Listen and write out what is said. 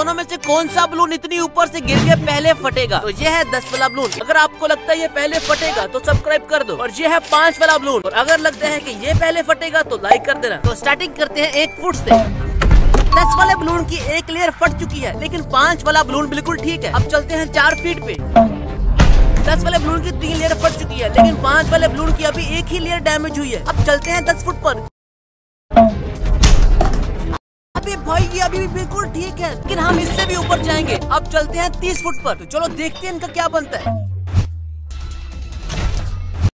दोनों में से कौन सा बलून इतनी ऊपर से गिर के पहले फटेगा। तो ये है 10 वाला बलून। अगर आपको लगता है ये पहले फटेगा तो सब्सक्राइब कर दो। और ये है 5 वाला बलून। और अगर लगता है कि ये पहले फटेगा तो लाइक कर देना। तो स्टार्टिंग करते हैं 1 फुट से। 10 वाले बलून की एक लेयर फट चुकी है, लेकिन 5 वाला बलून बिल्कुल ठीक है। अब चलते हैं 4 फीट पे। 10 वाले बलून की 3 लेयर फट चुकी है, लेकिन 5 वाले बलून की अभी एक ही लेयर डैमेज हुई है। अब चलते हैं 10 फुट पर। अबे भाई ये अभी भी बिल्कुल ठीक है, लेकिन हम इससे भी ऊपर जाएंगे। अब चलते हैं 30 फुट पर। तो चलो देखते हैं इनका क्या बनता है।